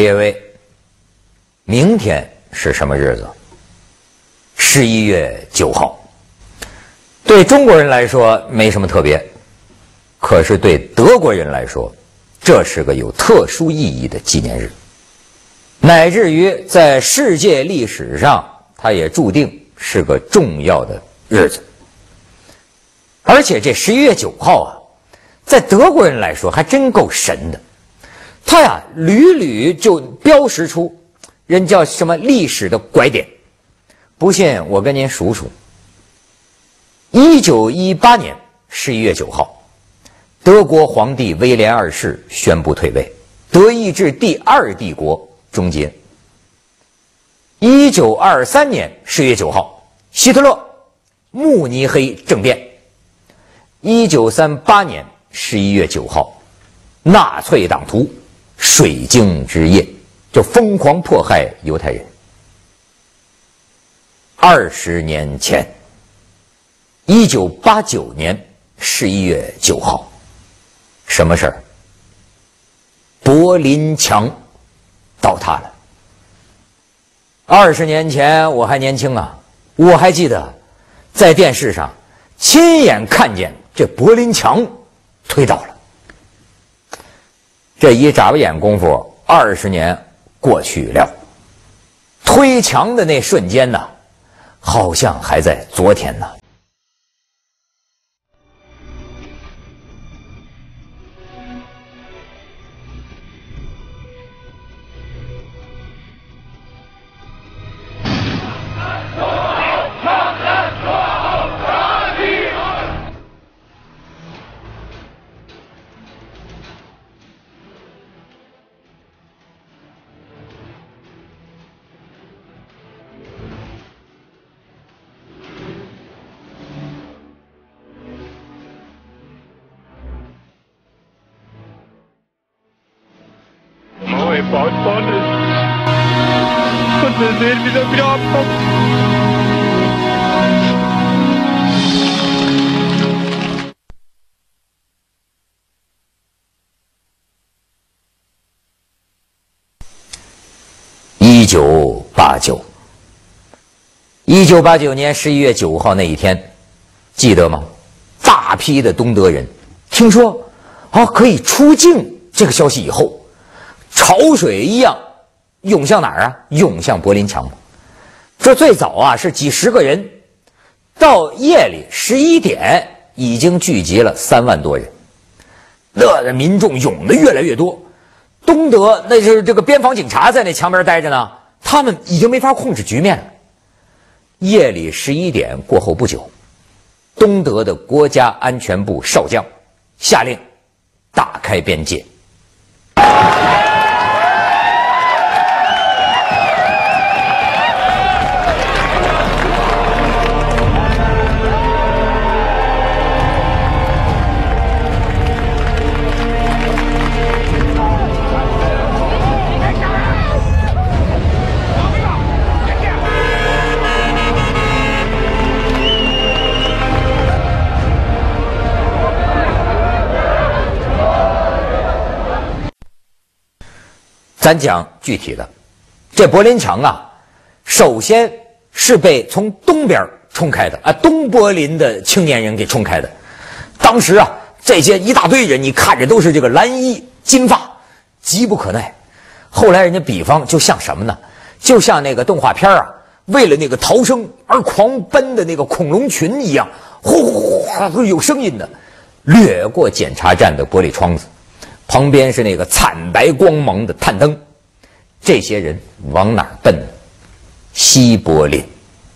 列位，明天是什么日子？11月9号。对中国人来说没什么特别，可是对德国人来说，这是个有特殊意义的纪念日，乃至于在世界历史上，它也注定是个重要的日子。而且这11月9号啊，在德国人来说还真够神的，他呀屡屡就标识出人叫什么历史的拐点。不信我跟您数数。1918年11月9号，德国皇帝威廉二世宣布退位，德意志第二帝国终结。1923年10月9号，希特勒慕尼黑政变。1938年11月9号，纳粹党徒水晶之夜，就疯狂迫害犹太人。20年前，1989年11月9号，什么事儿？柏林墙倒塌了。20年前我还年轻啊，我还记得在电视上亲眼看见这柏林墙推倒了。这一眨巴眼功夫，20年过去了，推墙的那瞬间呢，好像还在昨天呢。 Gebaut worden ist. Und wir sehen, wie das wieder abkommt. 1989年11月9号那一天，记得吗？大批的东德人听说可以出境这个消息以后，潮水一样涌向哪儿啊？涌向柏林墙。这最早啊是几十个人，到夜里11点已经聚集了3万多人，那民众涌得越来越多。东德那就是这个边防警察在那墙边待着呢，他们已经没法控制局面了。夜里11点过后不久，东德的国家安全部少将下令打开边界。咱讲具体的，这柏林墙啊，首先是被从东边冲开的啊，东柏林的青年人给冲开的。当时啊，这些一大堆人，你看着都是这个蓝衣金发，急不可耐。后来人家比方就像什么呢？就像那个动画片啊，为了那个逃生而狂奔的那个恐龙群一样，呼呼呼有声音的，掠过检查站的玻璃窗子。旁边是那个惨白光芒的探灯，这些人往哪儿奔呢？西柏林。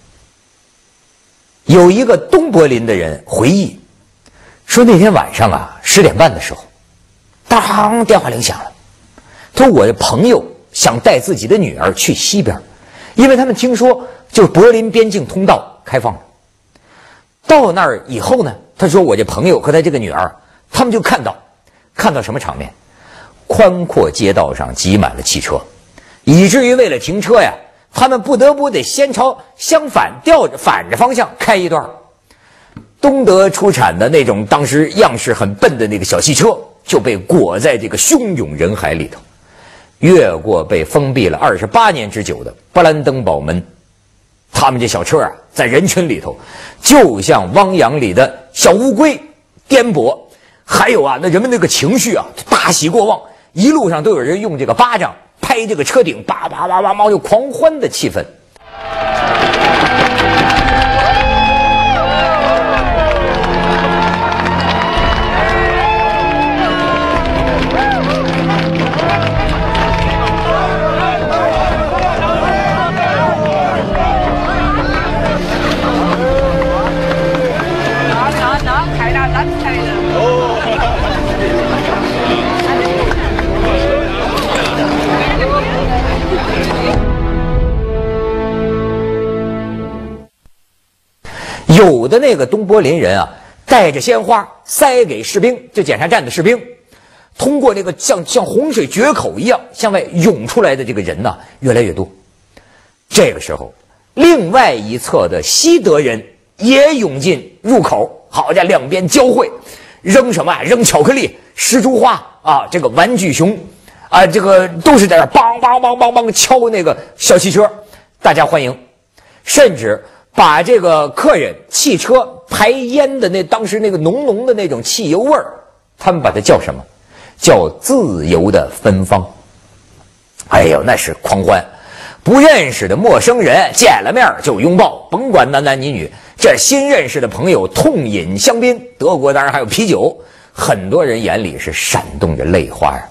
有一个东柏林的人回忆说，那天晚上啊10点半的时候，当电话铃响了。他说我的朋友想带自己的女儿去西边，因为他们听说就是柏林边境通道开放了。到那儿以后呢，他说我这朋友和他这个女儿，他们就看到什么场面？宽阔街道上挤满了汽车，以至于为了停车呀，他们不得不得先朝相反反着方向开一段。东德出产的那种当时样式很笨的那个小汽车就被裹在这个汹涌人海里头。 越过被封闭了28年之久的布兰登堡门。他们这小车啊，在人群里头，就像汪洋里的小乌龟，颠簸。还有啊，那人们那个情绪啊，大喜过望，一路上都有人用这个巴掌拍这个车顶，叭叭叭叭叭，有狂欢的气氛。有的那个东柏林人啊，带着鲜花塞给士兵，就检查站的士兵，通过那个像洪水决口一样向外涌出来的这个人呢，越来越多。这个时候，另外一侧的西德人也涌进入口，好家伙，两边交汇，扔什么啊？扔巧克力、石竹花啊，这个玩具熊啊，这个都是在那梆梆梆梆梆敲那个小汽车，大家欢迎，甚至把这个客人汽车排烟的当时那个浓浓的那种汽油味儿，他们把它叫什么？叫自由的芬芳。哎呦，那是狂欢！不认识的陌生人见了面就拥抱，甭管男男女女。这新认识的朋友痛饮香槟，德国当然还有啤酒，很多人眼里是闪动着泪花啊。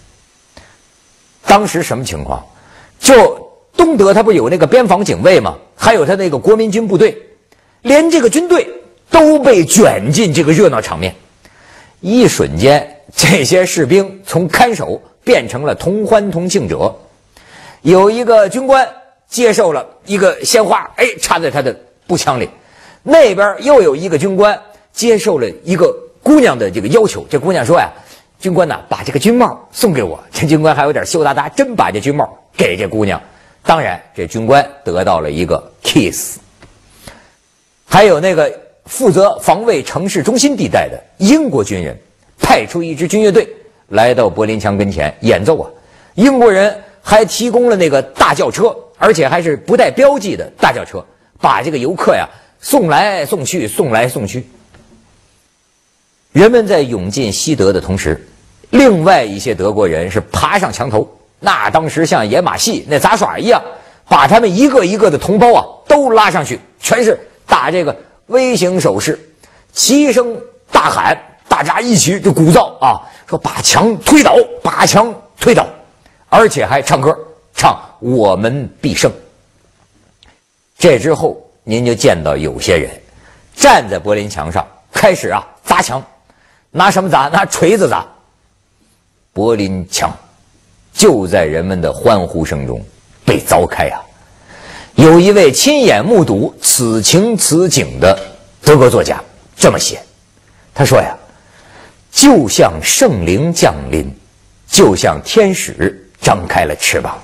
当时什么情况？就东德他不有那个边防警卫吗？还有他那个国民军部队，连这个军队都被卷进这个热闹场面。一瞬间，这些士兵从看守变成了同欢同庆者。有一个军官接受了一个鲜花，插在他的步枪里。那边又有一个军官接受了一个姑娘的这个要求。这姑娘说呀，军官呐，把这个军帽送给我。这军官还有点羞答答，真把这军帽给这姑娘。当然，这军官得到了一个 kiss。还有那个负责防卫城市中心地带的英国军人，派出一支军乐队来到柏林墙跟前演奏啊。英国人还提供了那个大轿车，而且还是不带标记的大轿车，把这个游客呀送来送去，送来送去。人们在涌进西德的同时，另外一些德国人是爬上墙头。那当时像演马戏那杂耍一样，把他们一个一个的同胞啊都拉上去，全是打这个微型手势，齐声大喊，大家一起就鼓噪啊，说把墙推倒，把墙推倒，而且还唱歌，唱我们必胜。这之后您就见到有些人站在柏林墙上开始啊砸墙，拿什么砸？拿锤子砸。柏林墙就在人们的欢呼声中被凿开啊！有一位亲眼目睹此情此景的德国作家这么写，他说呀，就像圣灵降临，就像天使张开了翅膀。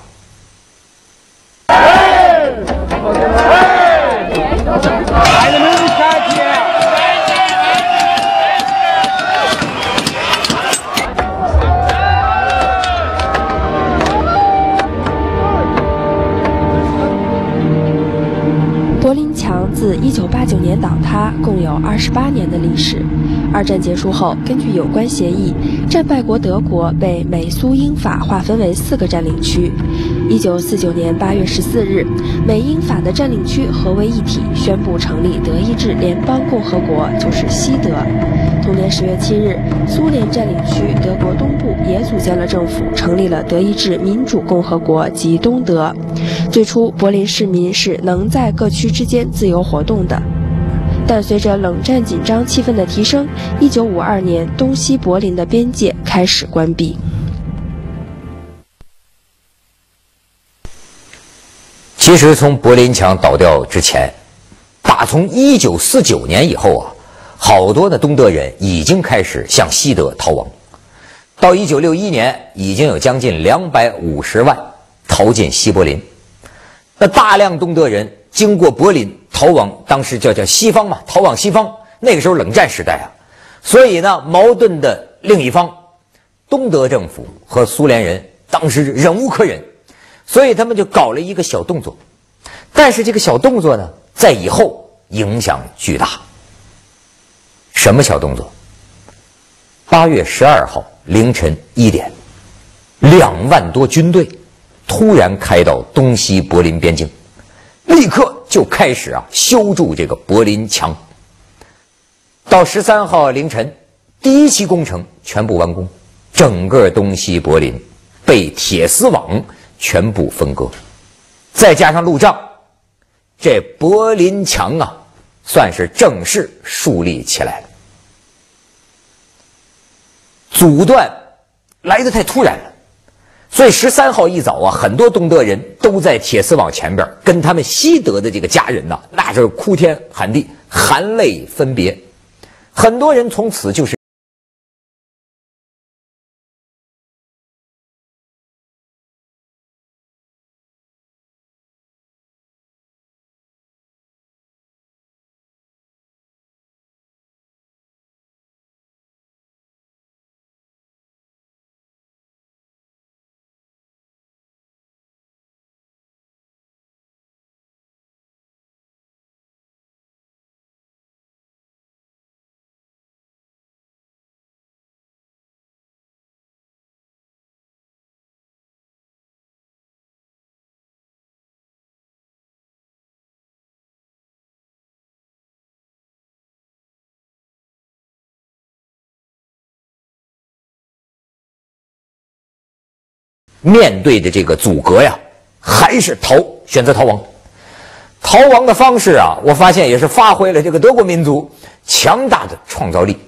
柏林墙自1989年倒塌，共有28年的历史。二战结束后，根据有关协议，战败国德国被美苏英法划分为4个占领区。1949年8月14日，美英法的占领区合为一体，宣布成立德意志联邦共和国，就是西德。同年10月7日，苏联占领区德国东部也组建了政府，成立了德意志民主共和国及东德。最初，柏林市民是能在各区之间自由活动的。但随着冷战紧张气氛的提升，1952年东西柏林的边界开始关闭。 其实从柏林墙倒掉之前，打从1949年以后啊，好多的东德人已经开始向西德逃亡。到1961年，已经有将近250万逃进西柏林。那大量东德人经过柏林逃往当时叫西方嘛，逃往西方。那个时候冷战时代啊，所以呢，矛盾的另一方，东德政府和苏联人当时忍无可忍，所以他们就搞了一个小动作。但是这个小动作呢，在以后影响巨大。什么小动作？8月12号凌晨1点，2万多军队突然开到东西柏林边境，立刻就开始修筑这个柏林墙。到13号凌晨，第一期工程全部完工，整个东西柏林被铁丝网全部分割，再加上路障，这柏林墙算是正式树立起来了。阻断来得太突然了，所以13号一早很多东德人都在铁丝网前边跟他们西德的这个家人那是哭天喊地，含泪分别。很多人从此就是面对的这个阻隔呀，还是选择逃亡。逃亡的方式我发现也是发挥了这个德国民族强大的创造力。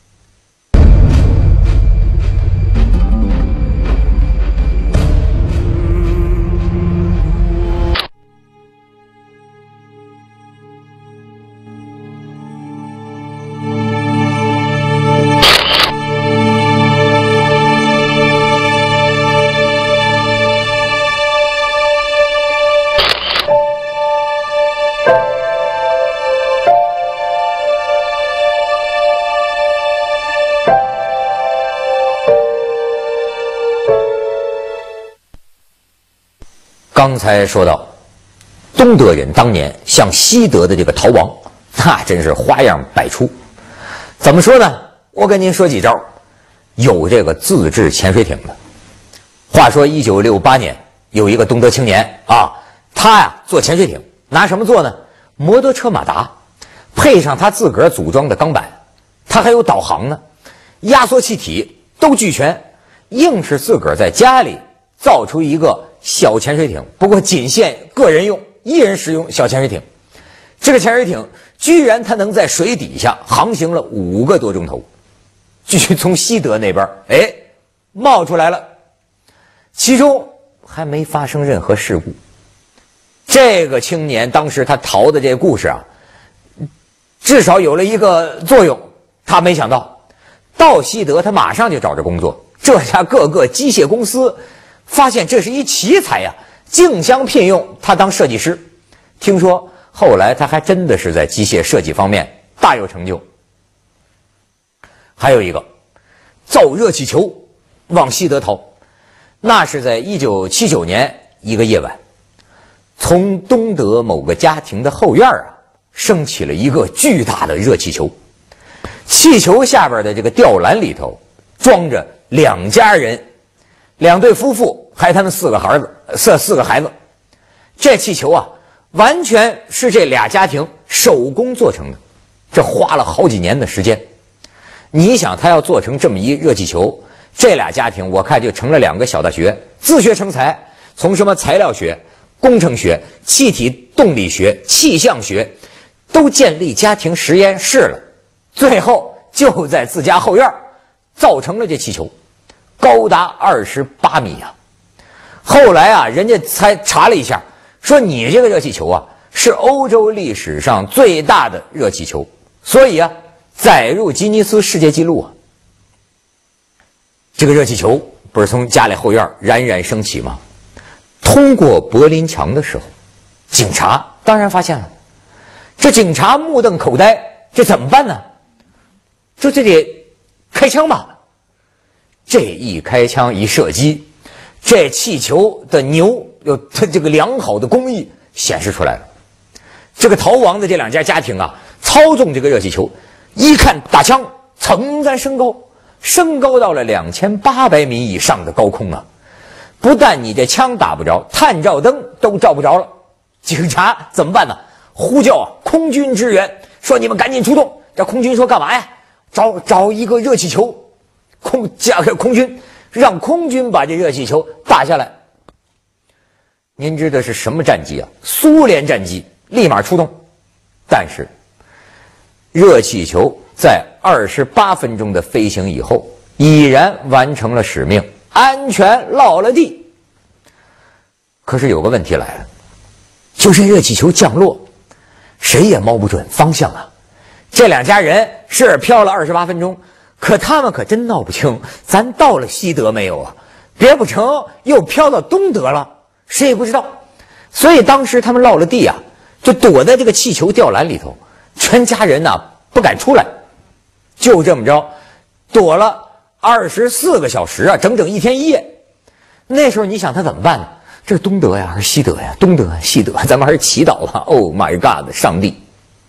刚才说到，东德人当年向西德的这个逃亡，那真是花样百出。怎么说呢？我跟您说几招。有这个自制潜水艇的。话说1968年，有一个东德青年他做潜水艇，拿什么做呢？摩托车马达，配上他自个儿组装的钢板，他还有导航呢，压缩气体都俱全，硬是自个儿在家里造出一个小潜水艇，不过仅限个人用，1人使用小潜水艇。这个潜水艇居然它能在水底下航行了5个多钟头，据从西德那边冒出来了，其中还没发生任何事故。这个青年当时他逃的这个故事至少有了一个作用，他没想到西德他马上就找着工作，这下各个机械公司发现这是一奇才竞相聘用他当设计师。听说后来他还真的是在机械设计方面大有成就。还有一个造热气球往西德逃，那是在1979年一个夜晚，从东德某个家庭的后院升起了一个巨大的热气球，气球下边的这个吊篮里头装着2家人，2对夫妇还有他们4个孩子。这气球完全是这俩家庭手工做成的，这花了好几年的时间。你想他要做成这么一热气球，这俩家庭我看就成了2个小大学，自学成才，从什么材料学、工程学、气体动力学、气象学都建立家庭实验室了，最后就在自家后院造成了这气球，高达28米后来人家才查了一下，说你这个热气球是欧洲历史上最大的热气球，所以载入吉尼斯世界纪录这个热气球不是从家里后院冉冉升起吗？通过柏林墙的时候，警察当然发现了。这警察目瞪口呆，这怎么办呢？这得开枪吧。这一开枪一射击， 这气球的它这个良好的工艺显示出来了。这个逃亡的这2家家庭啊，操纵这个热气球，一看打枪，噌咱升高到了2800米以上的高空啊！不但你这枪打不着，探照灯都照不着了。警察怎么办呢？呼叫空军支援，说你们赶紧出动。这空军说干嘛呀？找一个热气球，空军让空军把这热气球打下来。您知道是什么战机啊？苏联战机，立马出动。但是热气球在28分钟的飞行以后，已然完成了使命，安全落了地。可是有个问题来了，就是热气球降落，谁也摸不准方向啊。这2家人是飘了28分钟，可他们可真闹不清，咱到了西德没有啊？别不成又飘到东德了，谁也不知道。所以当时他们落了地啊，就躲在这个气球吊篮里头，全家人呢不敢出来，就这么着躲了24个小时啊，整整1天1夜。那时候你想他怎么办呢？这是东德呀还是西德呀？东德西德，咱们还是祈祷吧。Oh my God， 上帝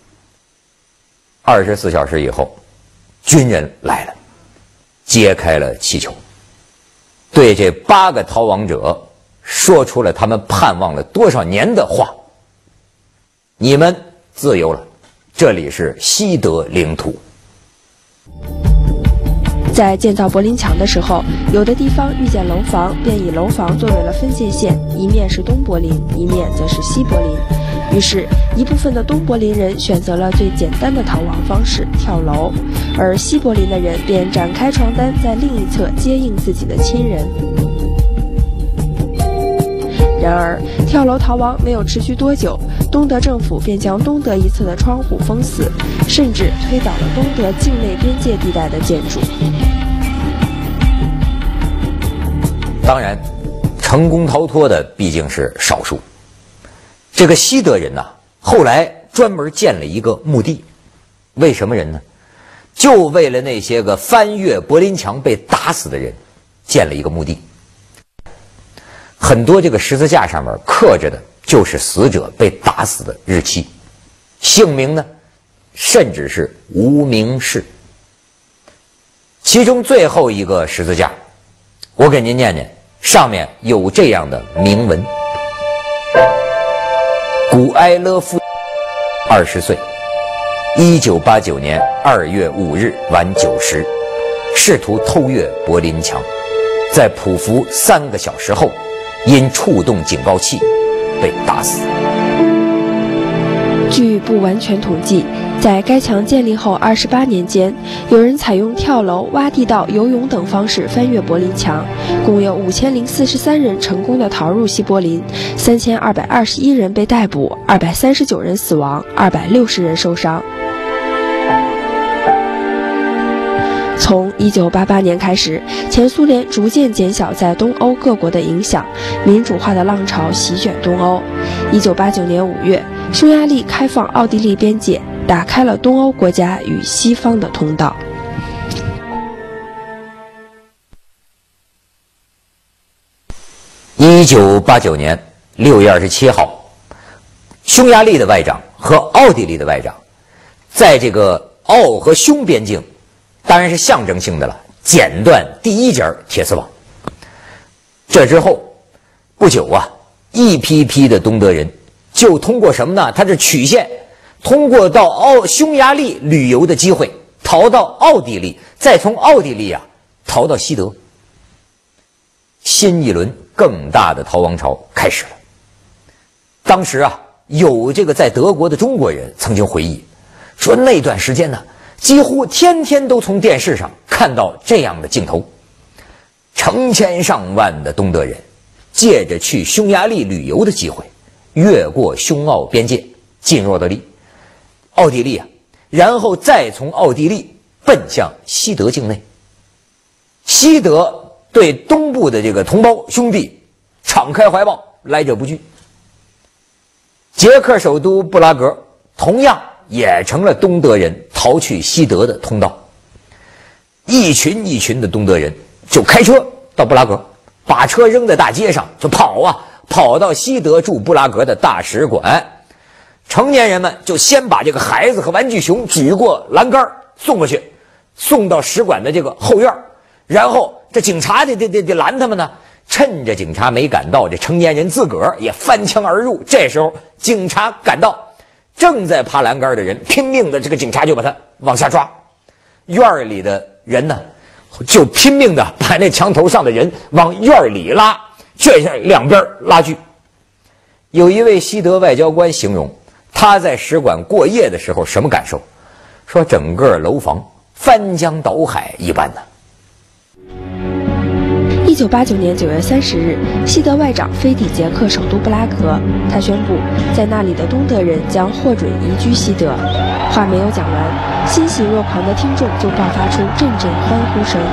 ！24小时以后，军人来了，揭开了气球，对这8个逃亡者说出了他们盼望了多少年的话：你们自由了，这里是西德领土。 在建造柏林墙的时候，有的地方遇见楼房，便以楼房作为了分界线，一面是东柏林，一面则是西柏林。于是，一部分的东柏林人选择了最简单的逃亡方式——跳楼，而西柏林的人便展开床单，在另一侧接应自己的亲人。然而，跳楼逃亡没有持续多久，东德政府便将东德一侧的窗户封死，甚至推倒了东德境内边界地带的建筑。 当然，成功逃脱的毕竟是少数。这个西德人呐，后来专门建了一个墓地，为什么人呢？就为了那些个翻越柏林墙被打死的人，建了一个墓地。很多这个十字架上面刻着的就是死者被打死的日期，姓名呢，甚至是无名氏。其中最后一个十字架，我给您念念，上面有这样的铭文：古埃勒夫，20岁，1989年2月5日晚9时，试图偷越柏林墙，在匍匐3个小时后，因触动警报器被打死。 据不完全统计，在该墙建立后28年间，有人采用跳楼、挖地道、游泳等方式翻越柏林墙，共有5043人成功的逃入西柏林，3221人被逮捕，239人死亡，260人受伤。从1988年开始，前苏联逐渐减小在东欧各国的影响，民主化的浪潮席卷东欧。1989年5月，匈牙利开放奥地利边界，打开了东欧国家与西方的通道。 1989年6月27号，匈牙利的外长和奥地利的外长在这个奥和匈边境，当然是象征性的了，剪断第一节铁丝网。这之后不久啊，一批批的东德人就通过什么呢？他是曲线，通过到匈牙利旅游的机会，逃到奥地利，再从奥地利啊逃到西德。新一轮更大的逃亡潮开始了。当时啊，有这个在德国的中国人曾经回忆说，那段时间呢，几乎天天都从电视上看到这样的镜头，成千上万的东德人借着去匈牙利旅游的机会，越过匈奥边界进入奥地利啊，然后再从奥地利奔向西德境内。西德对东部的这个同胞兄弟敞开怀抱，来者不拒。捷克首都布拉格同样也成了东德人逃去西德的通道，一群一群的东德人就开车到布拉格， 把车扔在大街上就跑啊，跑到西德驻布拉格的大使馆。成年人们就先把这个孩子和玩具熊举过栏杆送过去，送到使馆的这个后院，然后这警察得拦他们呢。趁着警察没赶到，这成年人自个儿也翻墙而入。这时候警察赶到，正在爬栏杆的人拼命的，这个警察就把他往下抓。院里的人呢，就拼命的把那墙头上的人往院里拉，这下两边拉锯。有一位西德外交官形容他在使馆过夜的时候什么感受，说整个楼房翻江倒海一般的。 1989年9月30日，西德外长飞抵捷克首都布拉格，他宣布在那里的东德人将获准移居西德。话没有讲完，欣喜若狂的听众就爆发出阵阵欢呼声。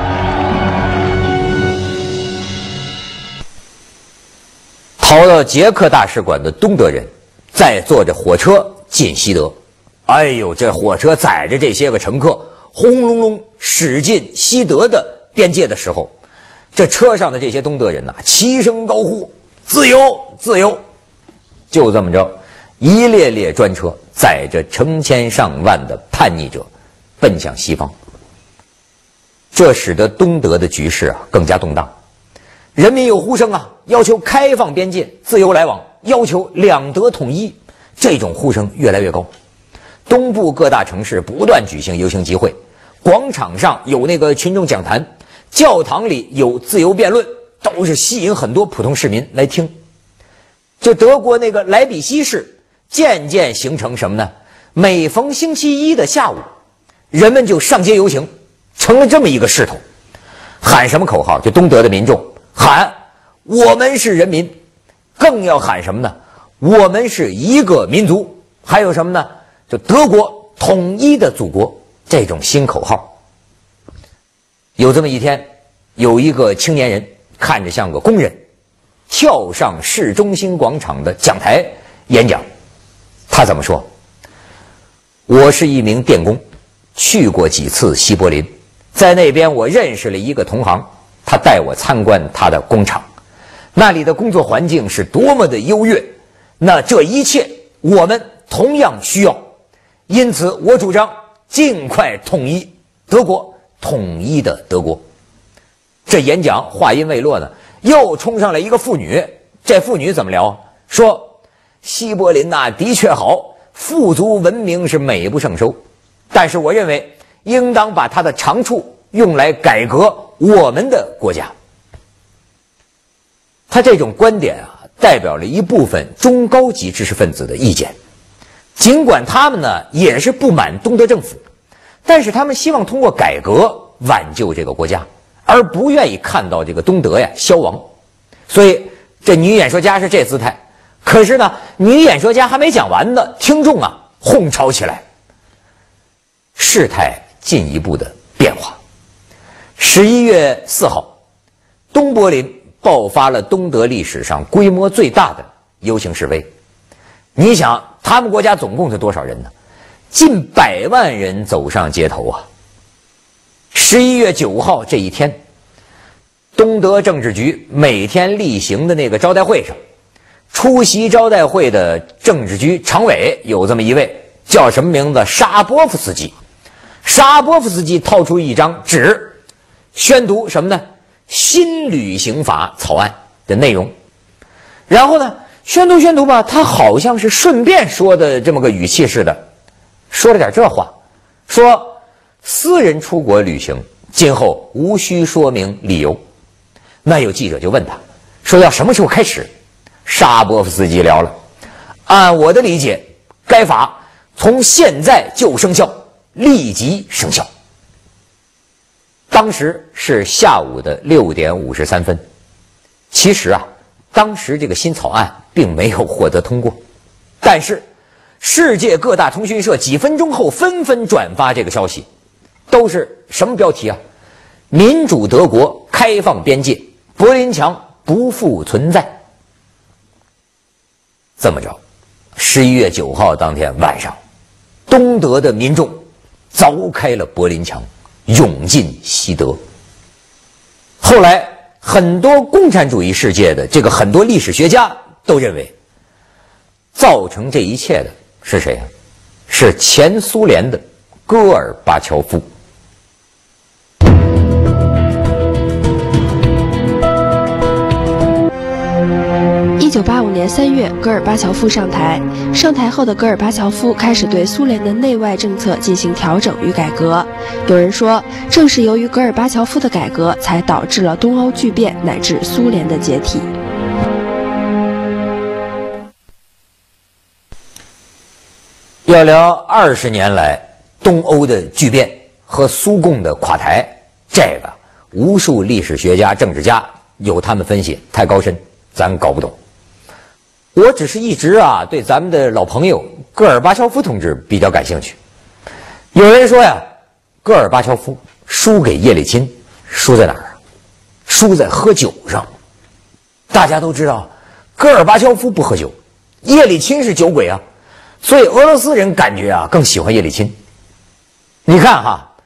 逃到捷克大使馆的东德人再坐着火车进西德。哎呦，这火车载着这些个乘客轰隆隆驶进西德的边界的时候，这车上的这些东德人呐，齐声高呼自由自由。就这么着，一列列专车载着成千上万的叛逆者奔向西方。这使得东德的局势啊更加动荡。人民有呼声啊，要求开放边界，自由来往，要求两德统一，这种呼声越来越高。东部各大城市不断举行游行集会，广场上有那个群众讲坛，教堂里有自由辩论，都是吸引很多普通市民来听。这德国那个莱比锡市渐渐形成什么呢？每逢星期一的下午，人们就上街游行，成了这么一个势头。喊什么口号？就东德的民众喊我们是人民，更要喊什么呢？我们是一个民族，还有什么呢？就德国统一的祖国，这种新口号。有这么一天，有一个青年人看着像个工人，跳上市中心广场的讲台演讲。他怎么说？我是一名电工，去过几次西柏林，在那边我认识了一个同行，他带我参观他的工厂，那里的工作环境是多么的优越，那这一切我们同样需要，因此我主张尽快统一德国，统一的德国。这演讲话音未落呢，又冲上来一个妇女。这妇女怎么聊？说西柏林呐，的确好，富足文明是美不胜收，但是我认为应当把它的长处用来改革我们的国家。他这种观点啊，代表了一部分中高级知识分子的意见。尽管他们呢也是不满东德政府，但是他们希望通过改革挽救这个国家，而不愿意看到这个东德呀消亡。所以这女演说家是这姿态。可是呢，女演说家还没讲完呢，听众啊哄吵起来。事态进一步的变化。11月4号，东柏林爆发了东德历史上规模最大的游行示威。你想他们国家总共是多少人呢？近100万人走上街头啊。11月9号这一天，东德政治局每天例行的那个招待会上，出席招待会的政治局常委有这么一位，叫什么名字？沙波夫斯基。沙波夫斯基掏出一张纸，宣读什么呢？新旅行法草案的内容。然后呢，宣读吧，他好像是顺便说的这么个语气似的，说了点这话，说私人出国旅行今后无需说明理由。那有记者就问他说要什么时候开始？沙波夫斯基聊了，按我的理解，该法从现在就生效，立即生效。当时是下午的6点53分。其实啊，当时这个新草案并没有获得通过，但是世界各大通讯社几分钟后纷纷转发这个消息，都是什么标题啊？民主德国开放边界，柏林墙不复存在。这么着，11月9号当天晚上，东德的民众凿开了柏林墙，涌进西德。后来很多共产主义世界的很多历史学家都认为，造成这一切的是谁啊？是前苏联的戈尔巴乔夫。 1985年3月，戈尔巴乔夫上台。上台后的戈尔巴乔夫开始对苏联的内外政策进行调整与改革。有人说，正是由于戈尔巴乔夫的改革，才导致了东欧巨变乃至苏联的解体。 要聊20年来东欧的巨变和苏共的垮台，这个无数历史学家、政治家有他们分析，太高深，咱搞不懂。我只是一直对咱们的老朋友戈尔巴乔夫同志比较感兴趣。有人说呀，戈尔巴乔夫输给叶利钦，输在哪儿啊？输在喝酒上。大家都知道，戈尔巴乔夫不喝酒，叶利钦是酒鬼啊，所以俄罗斯人感觉更喜欢叶利钦。你看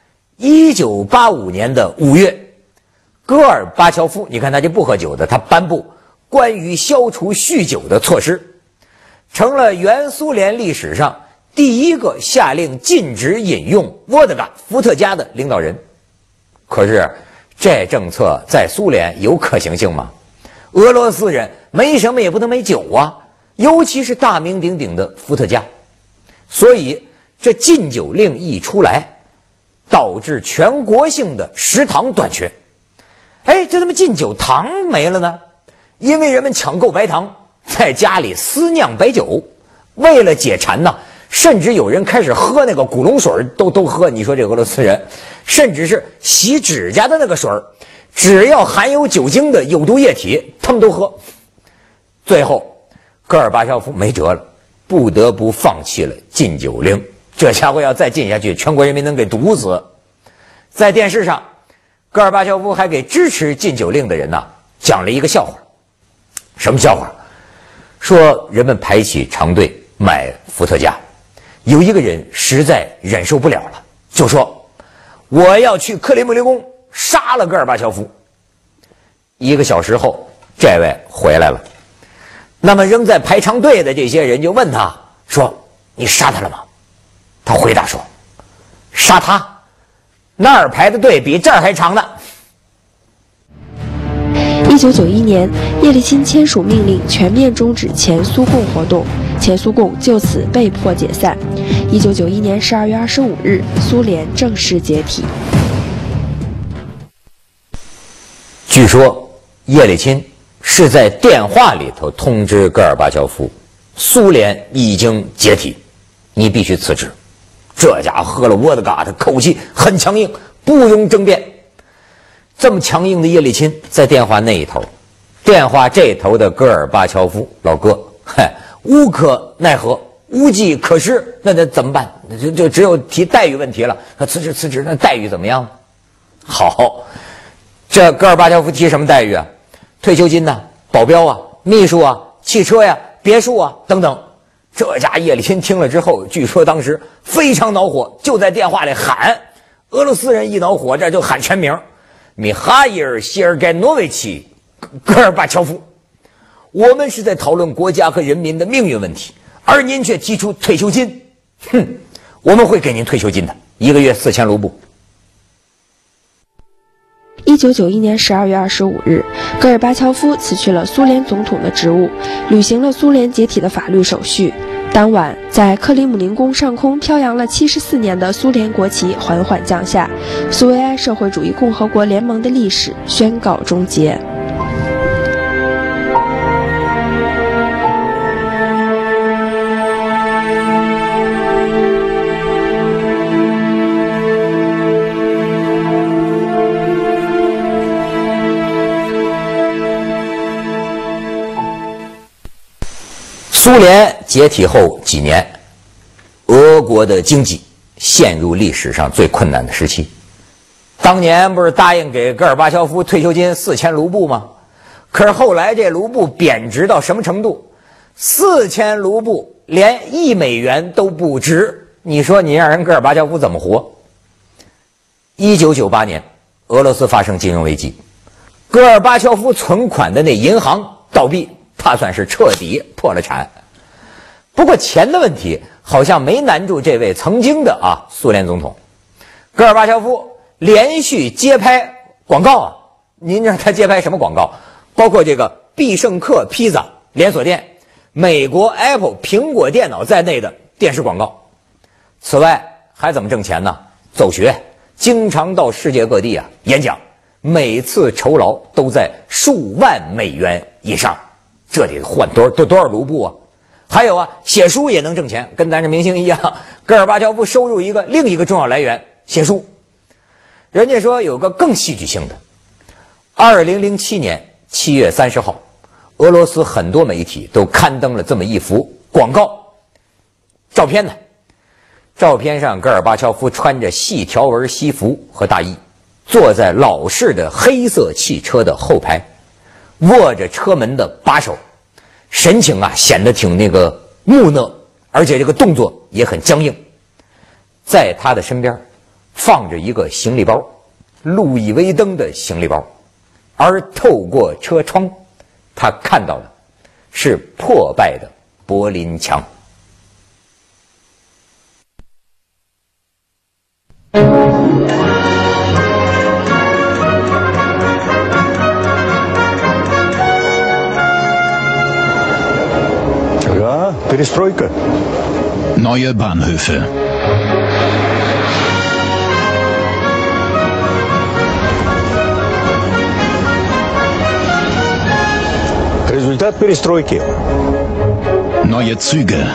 1985年的5月，戈尔巴乔夫，你看他就不喝酒的，他颁布关于消除酗酒的措施，成了原苏联历史上第一个下令禁止饮用伏特加的领导人。可是这政策在苏联有可行性吗？俄罗斯人没什么也不能没酒啊，尤其是大名鼎鼎的伏特加。所以这禁酒令一出来，导致全国性的食堂短缺。这他妈禁酒糖没了呢？因为人们抢购白糖，在家里私酿白酒，为了解馋呢，甚至有人开始喝那个古龙水，都喝。你说这俄罗斯人，甚至是洗指甲的那个水，只要含有酒精的有毒液体，他们都喝。最后，戈尔巴乔夫没辙了，不得不放弃了禁酒令。这家伙要再禁下去，全国人民能给毒死。在电视上，戈尔巴乔夫还给支持禁酒令的人讲了一个笑话。什么笑话？说人们排起长队买伏特加，有一个人实在忍受不了了，就说我要去克里姆林宫杀了戈尔巴乔夫。1个小时后，这位回来了。那么仍在排长队的这些人就问他说，你杀他了吗？他回答说，杀他？那儿排的队比这儿还长呢。 1991年，叶利钦签署命令，全面终止前苏共活动，前苏共就此被迫解散。1991年12月25日，苏联正式解体。 据说叶利钦是在电话里头通知戈尔巴乔夫，苏联已经解体，你必须辞职。这家伙喝了伏特加，他口气很强硬，不容争辩。这么强硬的叶利钦在电话那一头，电话这头的戈尔巴乔夫老哥，无可奈何，无计可施，那怎么办？就只有提待遇问题了。辞职，那待遇怎么样？好，这戈尔巴乔夫提什么待遇啊？退休金保镖啊，秘书啊，汽车呀，别墅啊等等。这家叶利钦听了之后，据说当时非常恼火，就在电话里喊。俄罗斯人一恼火，这就喊全名。米哈伊尔·谢尔盖诺维奇·戈尔巴乔夫，我们是在讨论国家和人民的命运问题，而您却提出退休金。我们会给您退休金的，1个月4000卢布。 1991年12月25日，戈尔巴乔夫辞去了苏联总统的职务，履行了苏联解体的法律手续。当晚，在克里姆林宫上空飘扬了74年的苏联国旗缓缓降下，苏维埃社会主义共和国联盟的历史宣告终结。 苏联解体后几年，俄国的经济陷入历史上最困难的时期。当年不是答应给戈尔巴乔夫退休金4000卢布吗？可是后来这卢布贬值到什么程度？4000卢布连1美元都不值。你说你让人戈尔巴乔夫怎么活？1998年，俄罗斯发生金融危机， 戈尔巴乔夫存款的那银行倒闭，他算是彻底破了产。不过钱的问题好像没难住这位曾经的苏联总统。戈尔巴乔夫连续接拍广告啊，您知道他接拍什么广告？包括这个必胜客披萨连锁店、美国 Apple 苹果电脑在内的电视广告。此外还怎么挣钱呢？走学，经常到世界各地演讲，每次酬劳都在数万美元以上，这得换多少卢布啊！还有写书也能挣钱，跟咱这明星一样。戈尔巴乔夫收入另一个重要来源，写书。人家说有个更戏剧性的，2007年7月30号，俄罗斯很多媒体都刊登了这么一幅广告照片呢。照片上戈尔巴乔夫穿着细条纹西服和大衣，坐在老式的黑色汽车的后排，握着车门的把手，神情显得挺木讷，而且这个动作也很僵硬。在他的身边放着一个行李包，路易威登的行李包，而透过车窗他看到的是破败的柏林墙。 Perestroika. Neue Bahnhöfe. Результат перестройки. Neue Züge.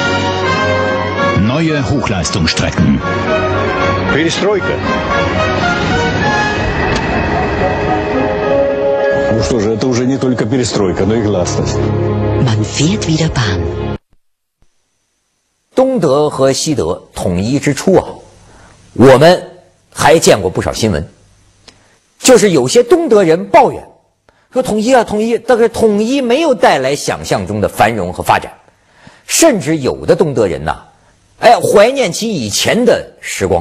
Neue Hochleistungsstrecken. Перестройка. Ну что же, это уже не только перестройка, но и гласность. Man fährt wieder Bahn. 东德和西德统一之初我们还见过不少新闻，就是有些东德人抱怨说统一但是统一没有带来想象中的繁荣和发展，甚至有的东德人怀念起以前的时光。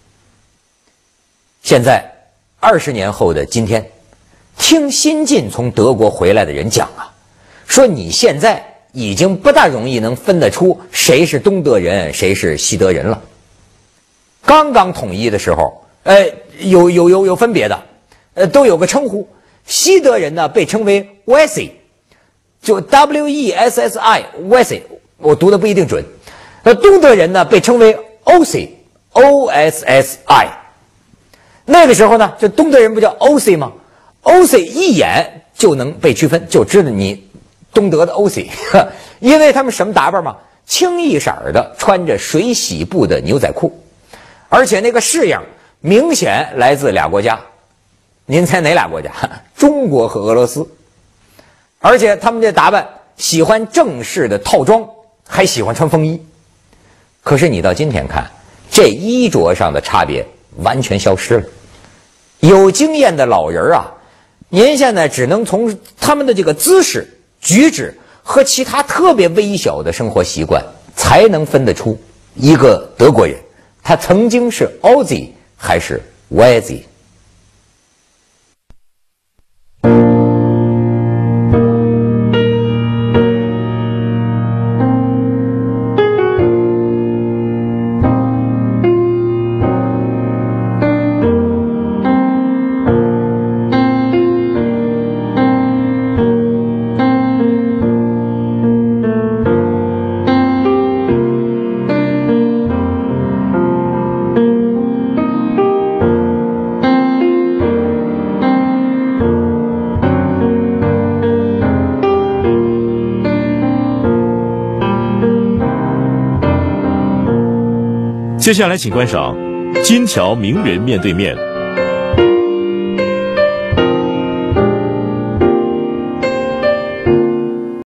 现在20年后的今天，听新近从德国回来的人讲说你现在已经不大容易能分得出谁是东德人谁是西德人了。刚刚统一的时候有分别的，都有个称呼。西德人呢被称为 Wessi， 就 W-E-S-S-I Wessi， 我读的不一定准。东德人呢被称为 Ossi O-S-S-I。 那个时候呢，这东德人不叫 Ossi 吗？ Ossi 一眼就能被区分，就知道你东德的 Ossi， 因为他们什么打扮嘛？清一色的穿着水洗布的牛仔裤，而且那个式样明显来自俩国家。您猜哪俩国家？中国和俄罗斯。而且他们这打扮喜欢正式的套装，还喜欢穿风衣。可是你到今天看，这衣着上的差别完全消失了。有经验的老人您现在只能从他们的这个姿势、举止和其他特别微小的生活习惯，才能分得出一个德国人他曾经是 Aussie 还是 Wessi。 接下来请观赏《金桥名人面对面》